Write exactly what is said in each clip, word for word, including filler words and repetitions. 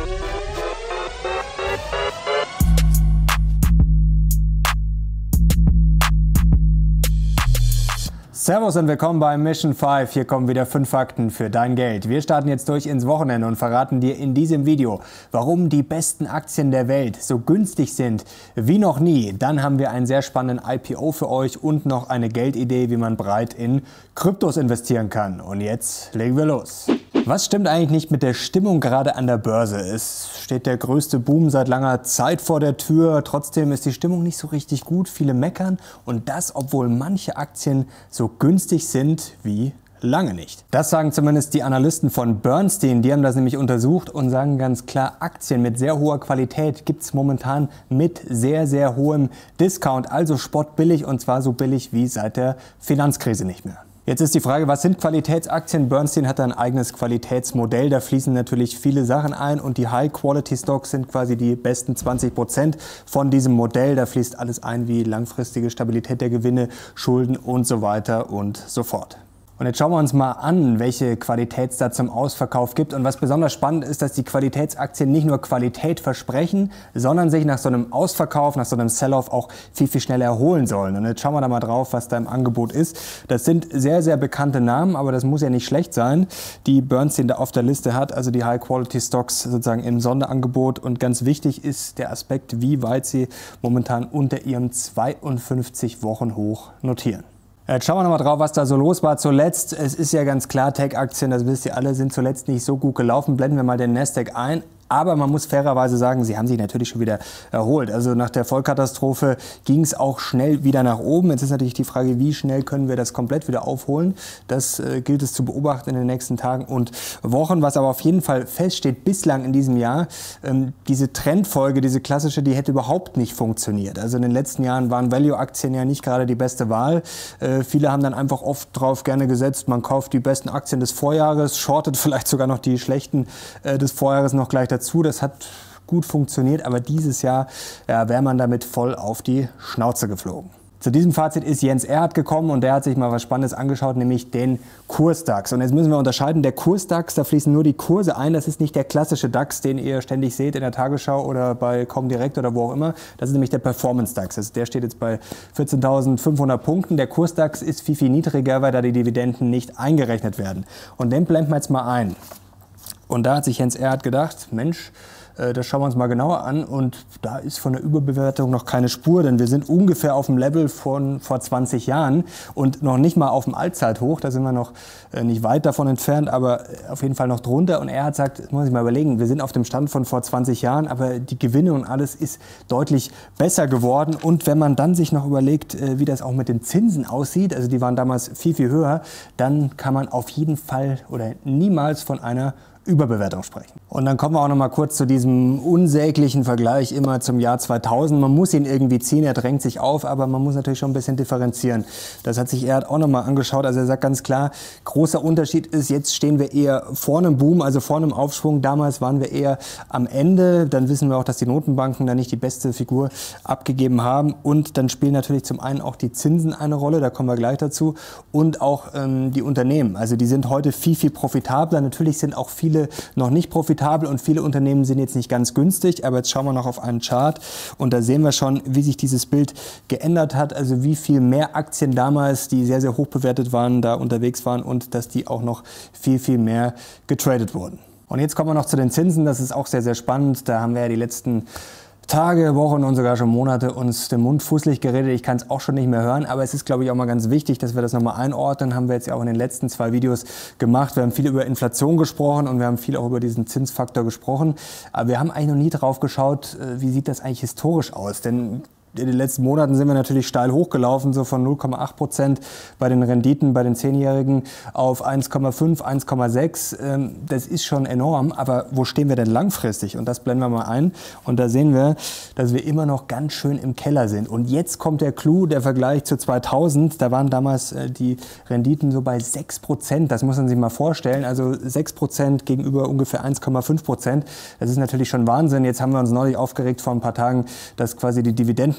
Servus und willkommen bei Mission fünf. Hier kommen wieder fünf Fakten für dein Geld. Wir starten jetzt durch ins Wochenende und verraten dir in diesem Video, warum die besten Aktien der Welt so günstig sind wie noch nie. Dann haben wir einen sehr spannenden I P O für euch und noch eine Geldidee, wie man breit in Kryptos investieren kann. Und jetzt legen wir los. Was stimmt eigentlich nicht mit der Stimmung gerade an der Börse? Es steht der größte Boom seit langer Zeit vor der Tür. Trotzdem ist die Stimmung nicht so richtig gut. Viele meckern und das, obwohl manche Aktien so günstig sind wie lange nicht. Das sagen zumindest die Analysten von Bernstein. Die haben das nämlich untersucht und sagen ganz klar, Aktien mit sehr hoher Qualität gibt es momentan mit sehr, sehr hohem Discount. Also spottbillig und zwar so billig wie seit der Finanzkrise nicht mehr. Jetzt ist die Frage, was sind Qualitätsaktien? Bernstein hat ein eigenes Qualitätsmodell, da fließen natürlich viele Sachen ein und die High-Quality-Stocks sind quasi die besten zwanzig Prozent von diesem Modell. Da fließt alles ein wie langfristige Stabilität der Gewinne, Schulden und so weiter und so fort. Und jetzt schauen wir uns mal an, welche Qualität es da zum Ausverkauf gibt. Und was besonders spannend ist, dass die Qualitätsaktien nicht nur Qualität versprechen, sondern sich nach so einem Ausverkauf, nach so einem Sell-Off auch viel, viel schneller erholen sollen. Und jetzt schauen wir da mal drauf, was da im Angebot ist. Das sind sehr, sehr bekannte Namen, aber das muss ja nicht schlecht sein, die Bernstein da auf der Liste hat. Also die High-Quality-Stocks sozusagen im Sonderangebot. Und ganz wichtig ist der Aspekt, wie weit sie momentan unter ihrem zweiundfünfzig Wochen Hoch notieren. Jetzt schauen wir nochmal drauf, was da so los war zuletzt. Es ist ja ganz klar, Tech-Aktien, das wisst ihr alle, sind zuletzt nicht so gut gelaufen. Blenden wir mal den Nasdaq ein. Aber man muss fairerweise sagen, sie haben sich natürlich schon wieder erholt. Also nach der Vollkatastrophe ging es auch schnell wieder nach oben. Jetzt ist natürlich die Frage, wie schnell können wir das komplett wieder aufholen. Das äh, gilt es zu beobachten in den nächsten Tagen und Wochen. Was aber auf jeden Fall feststeht bislang in diesem Jahr, ähm, diese Trendfolge, diese klassische, die hätte überhaupt nicht funktioniert. Also in den letzten Jahren waren Value-Aktien ja nicht gerade die beste Wahl. Äh, viele haben dann einfach oft drauf gerne gesetzt, man kauft die besten Aktien des Vorjahres, shortet vielleicht sogar noch die schlechten äh, des Vorjahres noch gleich dazu. Das hat gut funktioniert, aber dieses Jahr ja, wäre man damit voll auf die Schnauze geflogen. Zu diesem Fazit ist Jens Erhardt gekommen und der hat sich mal was Spannendes angeschaut, nämlich den Kurs-DAX. Und jetzt müssen wir unterscheiden, der Kurs-DAX, da fließen nur die Kurse ein, das ist nicht der klassische DAX, den ihr ständig seht in der Tagesschau oder bei Comdirect oder wo auch immer. Das ist nämlich der Performance-DAX. Also der steht jetzt bei vierzehntausendfünfhundert Punkten. Der Kurs-DAX ist viel, viel niedriger, weil da die Dividenden nicht eingerechnet werden. Und den blenden wir jetzt mal ein. Und da hat sich Jens Erhardt gedacht, Mensch, äh, das schauen wir uns mal genauer an und da ist von der Überbewertung noch keine Spur, denn wir sind ungefähr auf dem Level von vor zwanzig Jahren und noch nicht mal auf dem Allzeithoch, da sind wir noch äh, nicht weit davon entfernt, aber auf jeden Fall noch drunter. Und Erhardt sagt, das muss ich mal überlegen, wir sind auf dem Stand von vor zwanzig Jahren, aber die Gewinne und alles ist deutlich besser geworden. Und wenn man dann sich noch überlegt, äh, wie das auch mit den Zinsen aussieht, also die waren damals viel, viel höher, dann kann man auf jeden Fall oder niemals von einer Überbewertung sprechen. Und dann kommen wir auch noch mal kurz zu diesem unsäglichen Vergleich immer zum Jahr zweitausend. Man muss ihn irgendwie ziehen, er drängt sich auf, aber man muss natürlich schon ein bisschen differenzieren. Das hat sich Erhardt auch noch mal angeschaut. Also er sagt ganz klar, großer Unterschied ist, jetzt stehen wir eher vor einem Boom, also vor einem Aufschwung. Damals waren wir eher am Ende. Dann wissen wir auch, dass die Notenbanken da nicht die beste Figur abgegeben haben. Und dann spielen natürlich zum einen auch die Zinsen eine Rolle, da kommen wir gleich dazu. Und auch ähm, die Unternehmen. Also die sind heute viel, viel profitabler. Natürlich sind auch viele noch nicht profitabel und viele Unternehmen sind jetzt nicht ganz günstig, aber jetzt schauen wir noch auf einen Chart und da sehen wir schon, wie sich dieses Bild geändert hat, also wie viel mehr Aktien damals, die sehr, sehr hoch bewertet waren, da unterwegs waren und dass die auch noch viel, viel mehr getradet wurden. Und jetzt kommen wir noch zu den Zinsen, das ist auch sehr, sehr spannend, da haben wir ja die letzten Tage, Wochen und sogar schon Monate uns den Mund fußlich geredet. Ich kann es auch schon nicht mehr hören, aber es ist, glaube ich, auch mal ganz wichtig, dass wir das nochmal einordnen. Haben wir jetzt ja auch in den letzten zwei Videos gemacht. Wir haben viel über Inflation gesprochen und wir haben viel auch über diesen Zinsfaktor gesprochen. Aber wir haben eigentlich noch nie drauf geschaut, wie sieht das eigentlich historisch aus? Denn in den letzten Monaten sind wir natürlich steil hochgelaufen, so von null Komma acht Prozent bei den Renditen bei den Zehnjährigen auf eins Komma fünf, eins Komma sechs. Das ist schon enorm, aber wo stehen wir denn langfristig? Und das blenden wir mal ein. Und da sehen wir, dass wir immer noch ganz schön im Keller sind. Und jetzt kommt der Clou, der Vergleich zu zweitausend. Da waren damals die Renditen so bei sechs Prozent. Das muss man sich mal vorstellen. Also sechs Prozent gegenüber ungefähr eins Komma fünf Prozent. Das ist natürlich schon Wahnsinn. Jetzt haben wir uns neulich aufgeregt vor ein paar Tagen, dass quasi die Dividenden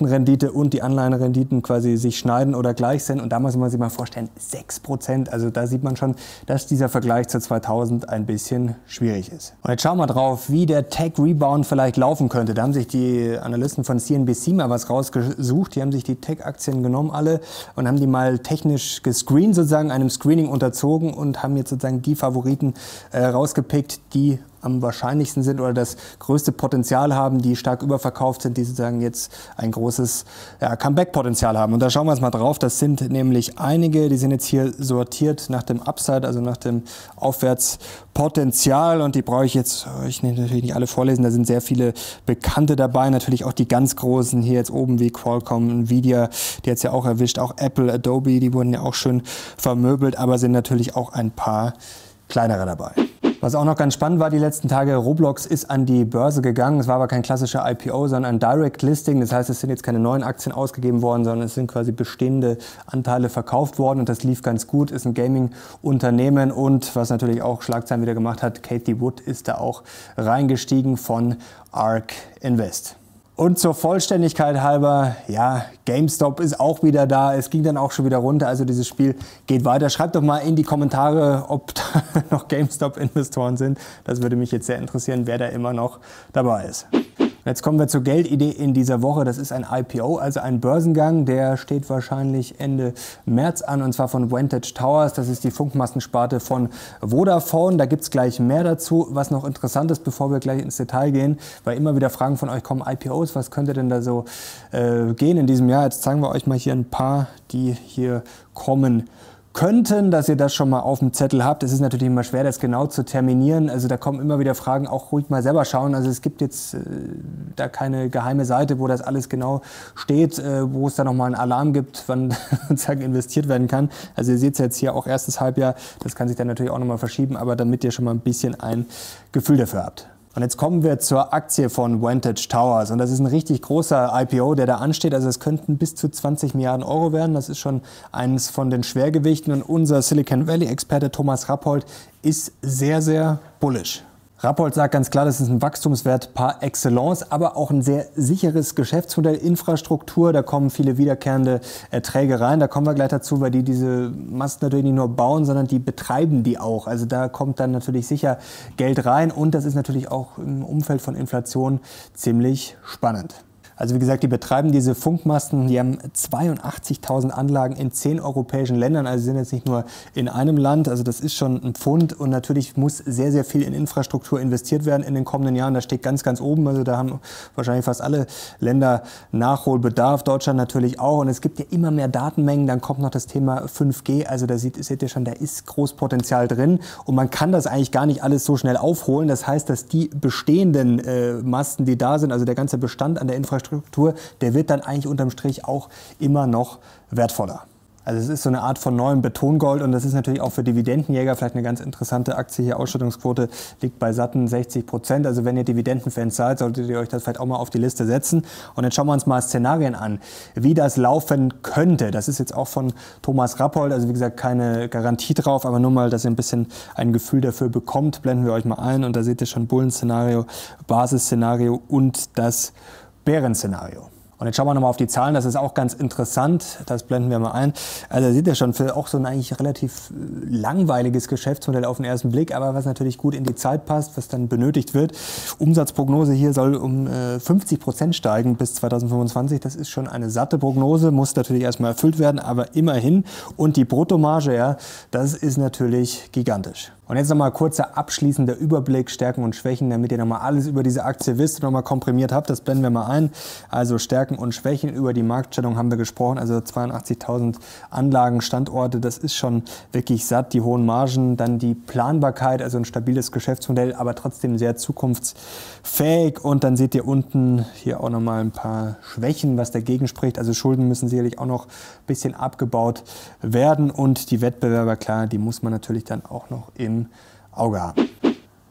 Dividendenrendite und die Anleihenrenditen quasi sich schneiden oder gleich sind. Und da muss man sich mal vorstellen, sechs Prozent. Also da sieht man schon, dass dieser Vergleich zu zweitausend ein bisschen schwierig ist. Und jetzt schauen wir drauf, wie der Tech-Rebound vielleicht laufen könnte. Da haben sich die Analysten von C N B C mal was rausgesucht. Die haben sich die Tech-Aktien genommen alle und haben die mal technisch gescreent, sozusagen einem Screening unterzogen und haben jetzt sozusagen die Favoriten äh, rausgepickt, die am wahrscheinlichsten sind oder das größte Potenzial haben, die stark überverkauft sind, die sozusagen jetzt ein großes ja, Comeback-Potenzial haben. Und da schauen wir uns mal drauf. Das sind nämlich einige, die sind jetzt hier sortiert nach dem Upside, also nach dem Aufwärtspotenzial. Und die brauche ich jetzt, ich nehme natürlich nicht alle vorlesen, da sind sehr viele Bekannte dabei. Natürlich auch die ganz großen hier jetzt oben wie Qualcomm, Nvidia, die jetzt ja auch erwischt, auch Apple, Adobe, die wurden ja auch schön vermöbelt, aber sind natürlich auch ein paar kleinere dabei. Was auch noch ganz spannend war die letzten Tage, Roblox ist an die Börse gegangen. Es war aber kein klassischer I P O, sondern ein Direct Listing. Das heißt, es sind jetzt keine neuen Aktien ausgegeben worden, sondern es sind quasi bestehende Anteile verkauft worden und das lief ganz gut. Ist ein Gaming-Unternehmen und was natürlich auch Schlagzeilen wieder gemacht hat, Cathie Wood ist da auch reingestiegen von ARK Invest. Und zur Vollständigkeit halber, ja, GameStop ist auch wieder da. Es ging dann auch schon wieder runter. Also dieses Spiel geht weiter. Schreibt doch mal in die Kommentare, ob da noch GameStop-Investoren sind. Das würde mich jetzt sehr interessieren, wer da immer noch dabei ist. Jetzt kommen wir zur Geldidee in dieser Woche. Das ist ein I P O, also ein Börsengang. Der steht wahrscheinlich Ende März an und zwar von Vantage Towers. Das ist die Funkmassensparte von Vodafone. Da gibt es gleich mehr dazu. Was noch interessant ist, bevor wir gleich ins Detail gehen, weil immer wieder Fragen von euch kommen, I P Os, was könnte denn da so äh, gehen in diesem Jahr? Jetzt zeigen wir euch mal hier ein paar, die hier kommen könnten, dass ihr das schon mal auf dem Zettel habt. Es ist natürlich immer schwer, das genau zu terminieren. Also da kommen immer wieder Fragen, auch ruhig mal selber schauen. Also es gibt jetzt äh, da keine geheime Seite, wo das alles genau steht, äh, wo es da nochmal einen Alarm gibt, wann sozusagen investiert werden kann. Also ihr seht es jetzt hier auch erstes Halbjahr, das kann sich dann natürlich auch nochmal verschieben, aber damit ihr schon mal ein bisschen ein Gefühl dafür habt. Und jetzt kommen wir zur Aktie von Vantage Towers. Und das ist ein richtig großer I P O, der da ansteht. Also es könnten bis zu zwanzig Milliarden Euro werden. Das ist schon eines von den Schwergewichten. Und unser Silicon Valley-Experte Thomas Rappold ist sehr, sehr bullish. Rappold sagt ganz klar, das ist ein Wachstumswert par excellence, aber auch ein sehr sicheres Geschäftsmodell, Infrastruktur, da kommen viele wiederkehrende Erträge rein, da kommen wir gleich dazu, weil die diese Masten natürlich nicht nur bauen, sondern die betreiben die auch. Also da kommt dann natürlich sicher Geld rein und das ist natürlich auch im Umfeld von Inflation ziemlich spannend. Also wie gesagt, die betreiben diese Funkmasten, die haben zweiundachtzigtausend Anlagen in zehn europäischen Ländern, also sind jetzt nicht nur in einem Land, also das ist schon ein Pfund und natürlich muss sehr, sehr viel in Infrastruktur investiert werden in den kommenden Jahren, das steht ganz, ganz oben, also da haben wahrscheinlich fast alle Länder Nachholbedarf, Deutschland natürlich auch und es gibt ja immer mehr Datenmengen, dann kommt noch das Thema fünf G, also da seht, seht ihr schon, da ist Großpotenzial drin und man kann das eigentlich gar nicht alles so schnell aufholen, das heißt, dass die bestehenden äh, Masten, die da sind, also der ganze Bestand an der Infrastruktur, Struktur, der wird dann eigentlich unterm Strich auch immer noch wertvoller. Also es ist so eine Art von neuem Betongold und das ist natürlich auch für Dividendenjäger vielleicht eine ganz interessante Aktie. Hier Ausschüttungsquote liegt bei satten sechzig Prozent. Also wenn ihr Dividendenfans seid, solltet ihr euch das vielleicht auch mal auf die Liste setzen. Und jetzt schauen wir uns mal Szenarien an, wie das laufen könnte. Das ist jetzt auch von Thomas Rappold, also wie gesagt keine Garantie drauf, aber nur mal, dass ihr ein bisschen ein Gefühl dafür bekommt. Blenden wir euch mal ein und da seht ihr schon Bullenszenario, Basisszenario und das Bärenszenario. Und jetzt schauen wir nochmal auf die Zahlen, das ist auch ganz interessant, das blenden wir mal ein. Also seht ihr schon, für auch so ein eigentlich relativ langweiliges Geschäftsmodell auf den ersten Blick, aber was natürlich gut in die Zeit passt, was dann benötigt wird. Umsatzprognose hier soll um äh, fünfzig Prozent steigen bis zweitausendfünfundzwanzig, das ist schon eine satte Prognose, muss natürlich erstmal erfüllt werden, aber immerhin. Und die Bruttomarge, ja, das ist natürlich gigantisch. Und jetzt nochmal kurzer abschließender Überblick, Stärken und Schwächen, damit ihr nochmal alles über diese Aktie wisst und nochmal komprimiert habt. Das blenden wir mal ein. Also Stärken und Schwächen, über die Marktstellung haben wir gesprochen. Also zweiundachtzigtausend Anlagen, Standorte, das ist schon wirklich satt. Die hohen Margen, dann die Planbarkeit, also ein stabiles Geschäftsmodell, aber trotzdem sehr zukunftsfähig. Und dann seht ihr unten hier auch nochmal ein paar Schwächen, was dagegen spricht. Also Schulden müssen sicherlich auch noch ein bisschen abgebaut werden. Und die Wettbewerber, klar, die muss man natürlich dann auch noch im Auge haben.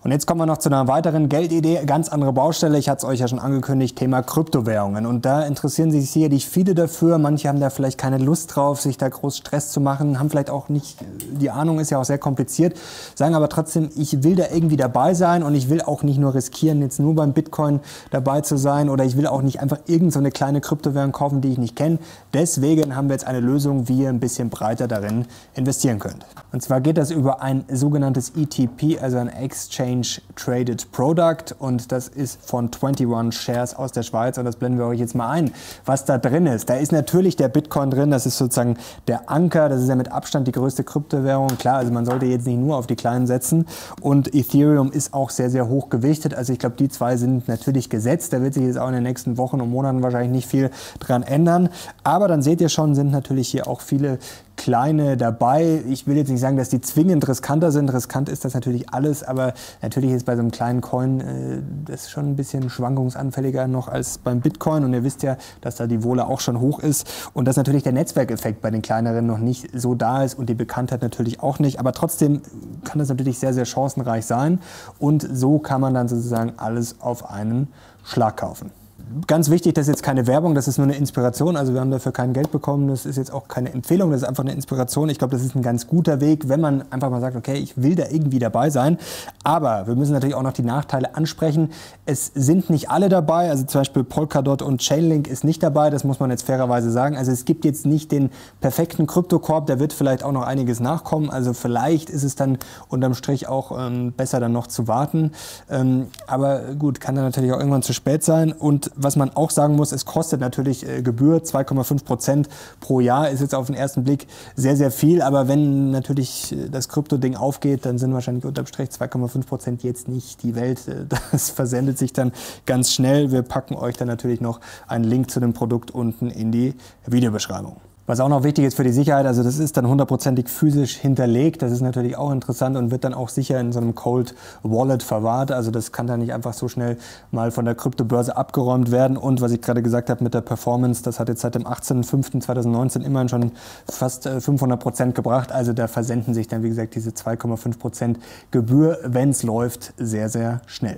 Und jetzt kommen wir noch zu einer weiteren Geldidee, ganz andere Baustelle. Ich hatte es euch ja schon angekündigt, Thema Kryptowährungen. Und da interessieren sich sicherlich viele dafür. Manche haben da vielleicht keine Lust drauf, sich da groß Stress zu machen, haben vielleicht auch nicht, die Ahnung ist ja auch sehr kompliziert, sagen aber trotzdem, ich will da irgendwie dabei sein und ich will auch nicht nur riskieren, jetzt nur beim Bitcoin dabei zu sein, oder ich will auch nicht einfach irgend so eine kleine Kryptowährung kaufen, die ich nicht kenne. Deswegen haben wir jetzt eine Lösung, wie ihr ein bisschen breiter darin investieren könnt. Und zwar geht das über ein sogenanntes E T P, also ein Exchange Traded Product, und das ist von einundzwanzig Shares aus der Schweiz, und das blenden wir euch jetzt mal ein, was da drin ist. Da ist natürlich der Bitcoin drin, das ist sozusagen der Anker, das ist ja mit Abstand die größte Kryptowährung. Klar, also man sollte jetzt nicht nur auf die kleinen setzen, und Ethereum ist auch sehr, sehr hoch gewichtet, also ich glaube, die zwei sind natürlich gesetzt, da wird sich jetzt auch in den nächsten Wochen und Monaten wahrscheinlich nicht viel dran ändern, aber dann seht ihr schon, sind natürlich hier auch viele kleine dabei. Ich will jetzt nicht sagen, dass die zwingend riskanter sind. Riskant ist das natürlich alles, aber natürlich ist bei so einem kleinen Coin äh, das schon ein bisschen schwankungsanfälliger noch als beim Bitcoin. Und ihr wisst ja, dass da die Wohle auch schon hoch ist und dass natürlich der Netzwerkeffekt bei den kleineren noch nicht so da ist und die Bekanntheit natürlich auch nicht. Aber trotzdem kann das natürlich sehr, sehr chancenreich sein. Und so kann man dann sozusagen alles auf einen Schlag kaufen. Ganz wichtig, das ist jetzt keine Werbung, das ist nur eine Inspiration, also wir haben dafür kein Geld bekommen, das ist jetzt auch keine Empfehlung, das ist einfach eine Inspiration. Ich glaube, das ist ein ganz guter Weg, wenn man einfach mal sagt, okay, ich will da irgendwie dabei sein, aber wir müssen natürlich auch noch die Nachteile ansprechen. Es sind nicht alle dabei, also zum Beispiel Polkadot und Chainlink ist nicht dabei, das muss man jetzt fairerweise sagen. Also es gibt jetzt nicht den perfekten Kryptokorb, da wird vielleicht auch noch einiges nachkommen, also vielleicht ist es dann unterm Strich auch ähm, besser dann noch zu warten, ähm, aber gut, kann dann natürlich auch irgendwann zu spät sein. Und was man auch sagen muss, es kostet natürlich äh, Gebühr, zwei Komma fünf Prozent pro Jahr ist jetzt auf den ersten Blick sehr, sehr viel, aber wenn natürlich äh, das Krypto-Ding aufgeht, dann sind wahrscheinlich unterm Strich zwei Komma fünf Prozent jetzt nicht die Welt. Äh, das versendet sich dann ganz schnell. Wir packen euch dann natürlich noch einen Link zu dem Produkt unten in die Videobeschreibung. Was auch noch wichtig ist für die Sicherheit, also das ist dann hundertprozentig physisch hinterlegt, das ist natürlich auch interessant und wird dann auch sicher in so einem Cold Wallet verwahrt, also das kann dann nicht einfach so schnell mal von der Kryptobörse abgeräumt werden. Und was ich gerade gesagt habe mit der Performance, das hat jetzt seit dem achtzehnten fünften zweitausendneunzehn immerhin schon fast fünfhundert Prozent gebracht, also da versenden sich dann wie gesagt diese zwei Komma fünf Prozent Gebühr, wenn es läuft, sehr, sehr schnell.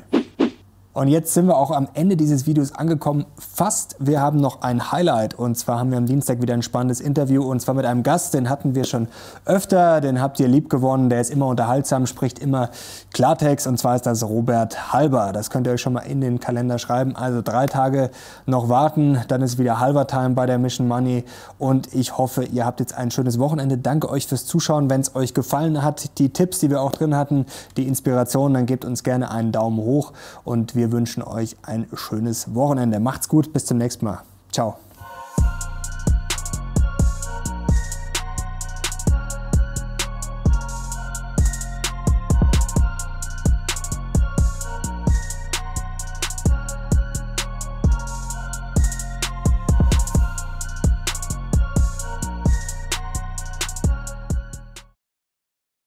Und jetzt sind wir auch am Ende dieses Videos angekommen. Fast. Wir haben noch ein Highlight. Und zwar haben wir am Dienstag wieder ein spannendes Interview. Und zwar mit einem Gast, den hatten wir schon öfter. Den habt ihr lieb gewonnen. Der ist immer unterhaltsam, spricht immer Klartext. Und zwar ist das Robert Halber. Das könnt ihr euch schon mal in den Kalender schreiben. Also drei Tage noch warten. Dann ist wieder Halber Time bei der Mission Money. Und ich hoffe, ihr habt jetzt ein schönes Wochenende. Danke euch fürs Zuschauen. Wenn es euch gefallen hat, die Tipps, die wir auch drin hatten, die Inspiration, dann gebt uns gerne einen Daumen hoch. Und wir Wir wünschen euch ein schönes Wochenende. Macht's gut, bis zum nächsten Mal. Ciao.